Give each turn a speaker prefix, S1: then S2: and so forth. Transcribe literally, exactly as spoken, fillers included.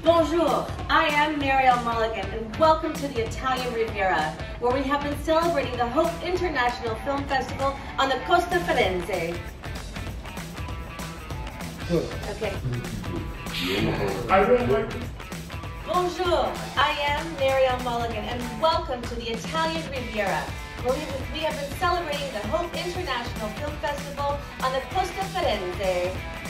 S1: Bonjour, I am Marielle Mulligan and welcome to the Italian Riviera, where we have been celebrating the Hope International Film Festival on the Costa Firenze. Okay.
S2: I don't like it.
S1: Bonjour, I am Marielle Mulligan and welcome to the Italian Riviera, where we we have been celebrating the Hope International Film Festival on the Costa Firenze.